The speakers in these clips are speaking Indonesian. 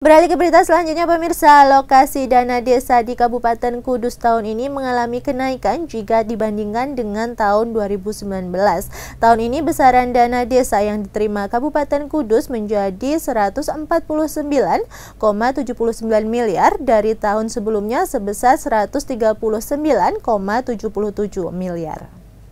Beralih ke berita selanjutnya, pemirsa, alokasi dana desa di Kabupaten Kudus tahun ini mengalami kenaikan jika dibandingkan dengan tahun 2019. Tahun ini besaran dana desa yang diterima Kabupaten Kudus menjadi 149,79 miliar dari tahun sebelumnya sebesar 139,77 miliar.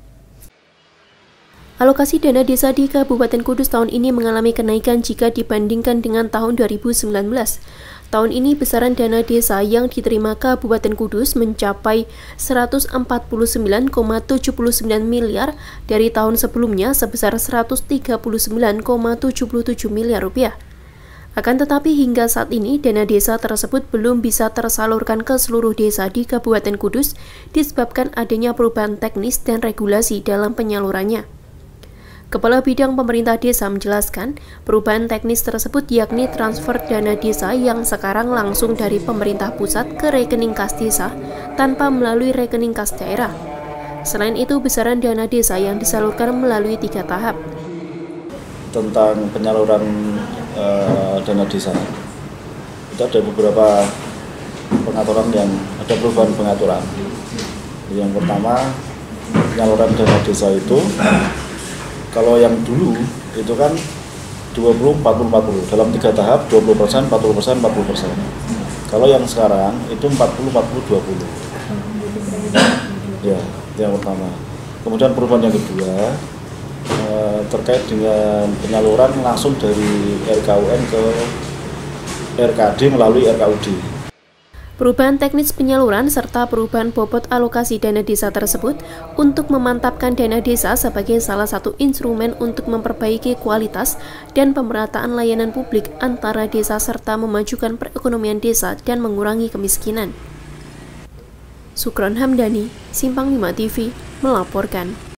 Alokasi dana desa di Kabupaten Kudus tahun ini mengalami kenaikan jika dibandingkan dengan tahun 2019. Tahun ini besaran dana desa yang diterima Kabupaten Kudus mencapai 149,79 miliar dari tahun sebelumnya sebesar 139,77 miliar rupiah. Akan tetapi hingga saat ini dana desa tersebut belum bisa tersalurkan ke seluruh desa di Kabupaten Kudus disebabkan adanya perubahan teknis dan regulasi dalam penyalurannya. Kepala Bidang Pemerintah Desa menjelaskan, perubahan teknis tersebut yakni transfer dana desa yang sekarang langsung dari pemerintah pusat ke rekening kas desa tanpa melalui rekening kas daerah. Selain itu, besaran dana desa yang disalurkan melalui 3 tahap. Tentang penyaluran dana desa, itu ada beberapa pengaturan yang ada perubahan pengaturan. Yang pertama, penyaluran dana desa itu kalau yang dulu itu kan 20-40-40 dalam 3 tahap 20%, 40%, 40%. Kalau yang sekarang itu 40-40-20. Ya, itu yang pertama. Kemudian perubahan yang kedua terkait dengan penyaluran langsung dari RKUN ke RKD melalui RKUD. Perubahan teknis penyaluran serta perubahan bobot alokasi dana desa tersebut untuk memantapkan dana desa sebagai salah satu instrumen untuk memperbaiki kualitas dan pemerataan layanan publik antara desa serta memajukan perekonomian desa dan mengurangi kemiskinan. Sukron Hamdani, Simpang 5 TV, melaporkan.